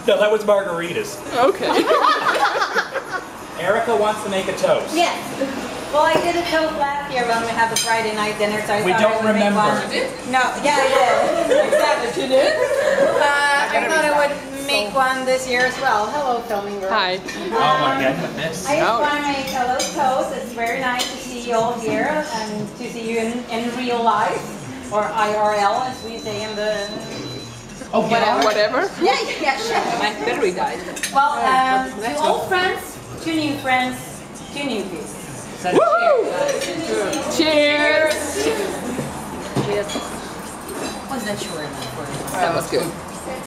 No, that was margaritas. Okay. Erica wants to make a toast. Yes. Well, I did a toast last year when we had the Friday night dinner, so I We thought don't I would make remember. one. No, yeah, I did. Exactly, you did? I thought I would make one this year as well. Hello, filming girl. Hi. Oh my goodness. I just want to make a little toast. It's very nice to see you all here and to see you in real life, or IRL as we say in the... Oh, Whatever. Yeah, sure. My battery died. Well, to old friends, to new friends, to newbies. Woo! Cheers! Was that short enough for you? That was good.